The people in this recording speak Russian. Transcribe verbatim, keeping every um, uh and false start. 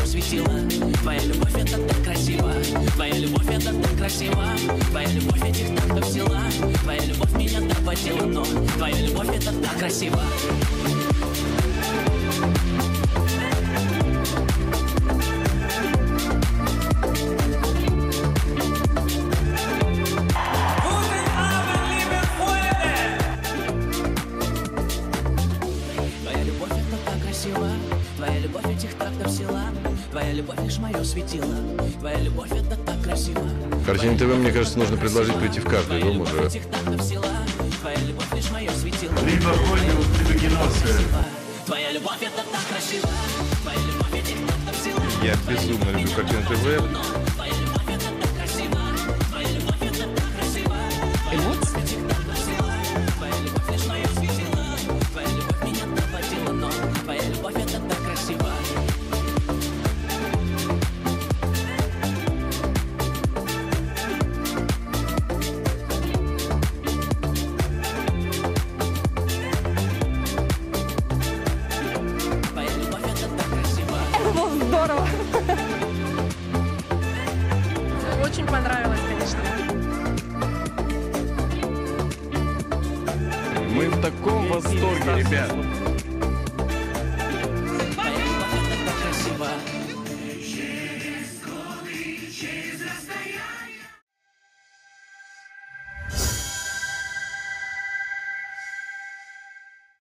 мое светило. Твоя любовь это так красиво. Твоя любовь это так красиво. Твоя любовь этих тактов взяла. Твоя любовь меня так водила, но твоя любовь это так красиво. Твоя любовь этих тактов взяла. Твоя любовь лишь мое светило. Твоя любовь это так красиво. Картине ТВ, мне кажется, нужно предложить прийти в каждый дом уже. Твоя любовь лишь мое светило. Либо Холливуд, либо кино. Твоя любовь это так красиво. Твоя любовь этих тактов взяла. Я безумно люблю Картину ТВ. Твоя любовь это так красиво. Твоя любовь это так красиво. Эмоции. Твоя любовь лишь мое светило. Твоя любовь меня так водила, но твоя любовь это так красиво. Здорово. Очень понравилось, конечно. Мы в таком восторге, ребят.